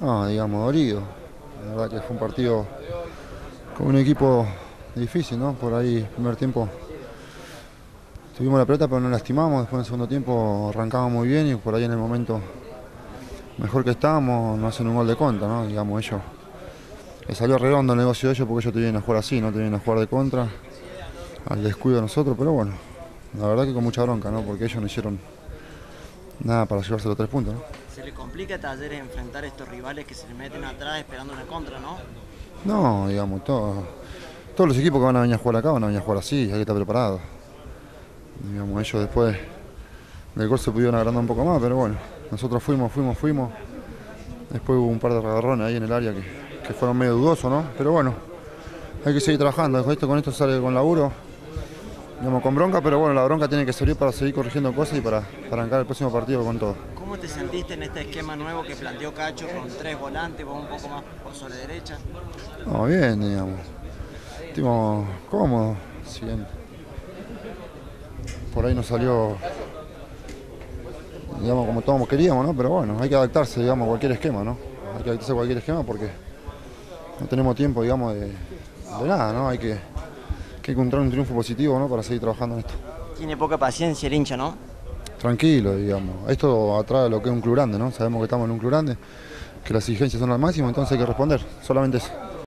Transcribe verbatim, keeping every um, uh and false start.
No, digamos, dolido. La verdad que fue un partido con un equipo difícil, ¿no? Por ahí, primer tiempo, tuvimos la pelota pero no lastimamos, después en el segundo tiempo arrancamos muy bien y por ahí en el momento mejor que estábamos nos hacen un gol de contra, ¿no? Digamos, ellos, les salió redondo el negocio de ellos porque ellos te vienen a jugar así, no te vienen a jugar de contra, al descuido de nosotros, pero bueno, la verdad que con mucha bronca, ¿no? Porque ellos no hicieron nada para llevarse los tres puntos, ¿no? Se le complica a Talleres enfrentar a estos rivales que se le meten atrás esperando una contra, ¿no? No, digamos, todo, todos los equipos que van a venir a jugar acá van a venir a jugar así, hay que estar preparados. Digamos, ellos después del gol se pudieron agrandar un poco más, pero bueno, nosotros fuimos, fuimos, fuimos. Después hubo un par de agarrones ahí en el área que, que fueron medio dudosos, ¿no? Pero bueno, hay que seguir trabajando, con esto, con esto sale con laburo, digamos, con bronca, pero bueno, la bronca tiene que servir para seguir corrigiendo cosas y para, para arrancar el próximo partido con todo. ¿Cómo te sentiste en este esquema nuevo que planteó Cacho con tres volantes, vos un poco más por sobre derecha? No, bien, digamos. Estuvimos cómodos, si bien por ahí nos salió, digamos, como todos queríamos, ¿no? Pero bueno, hay que adaptarse, digamos, a cualquier esquema, ¿no? Hay que adaptarse a cualquier esquema porque no tenemos tiempo, digamos, de, de nada, ¿no? Hay que, que encontrar un triunfo positivo, ¿no? Para seguir trabajando en esto. Tiene poca paciencia el hincha, ¿no? Tranquilo, digamos. Esto atrae a lo que es un club grande, ¿no? Sabemos que estamos en un club grande, que las exigencias son al máximo, entonces hay que responder, solamente eso.